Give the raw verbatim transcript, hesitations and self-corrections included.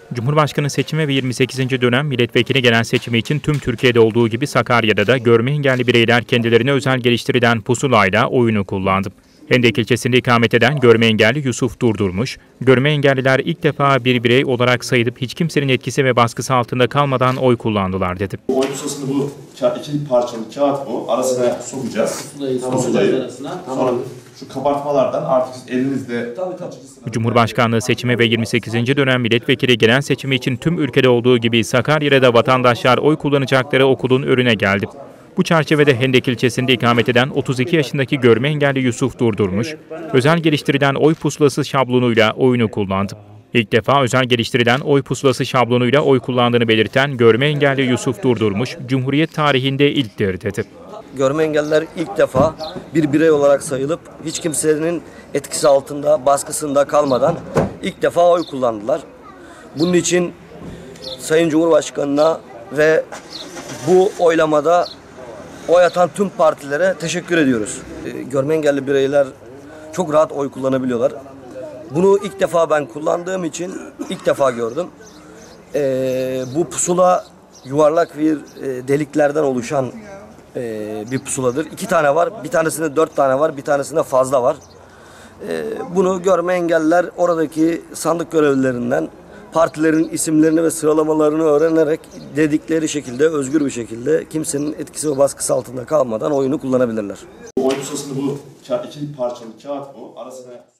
Cumhurbaşkanı seçimi ve yirmi sekizinci dönem milletvekili genel seçimi için tüm Türkiye'de olduğu gibi Sakarya'da da görme engelli bireyler kendilerine özel geliştirilen pusulayla oyunu kullandı. Hendek ilçesinde ikamet eden görme engelli Yusuf Durdurmuş, görme engelliler ilk defa bir birey olarak sayılıp hiç kimsenin etkisi ve baskısı altında kalmadan oy kullandılar dedi. Oy pusulasını bu iki parçalı kağıt bu. Arasına sokacağız. Pusulayı, pusulayı. Sonra şu kabartmalardan artık siz elinizde... Cumhurbaşkanlığı seçimi ve yirmi sekizinci dönem milletvekili genel seçimi için tüm ülkede olduğu gibi Sakarya'da vatandaşlar oy kullanacakları okulun önüne geldi. Bu çerçevede Hendek ilçesinde ikamet eden otuz iki yaşındaki görme engelli Yusuf Durdurmuş, özel geliştirilen oy pusulası şablonuyla oyunu kullandı. İlk defa özel geliştirilen oy pusulası şablonuyla oy kullandığını belirten görme engelli Yusuf Durdurmuş, Cumhuriyet tarihinde ilktir dedi. Görme engelliler ilk defa bir birey olarak sayılıp hiç kimsenin etkisi altında, baskısında kalmadan ilk defa oy kullandılar. Bunun için Sayın Cumhurbaşkanı'na ve bu oylamada oy atan tüm partilere teşekkür ediyoruz. Görme engelli bireyler çok rahat oy kullanabiliyorlar. Bunu ilk defa ben kullandığım için ilk defa gördüm. Ee, bu pusula yuvarlak bir e, deliklerden oluşan e, bir pusuladır. İki tane var, bir tanesinde dört tane var, bir tanesinde fazla var. E, bunu görme engelliler oradaki sandık görevlilerinden partilerin isimlerini ve sıralamalarını öğrenerek dedikleri şekilde, özgür bir şekilde kimsenin etkisi ve baskısı altında kalmadan oyunu kullanabilirler. Oy pusulasını bu iki parçalı kağıt bu. Arasına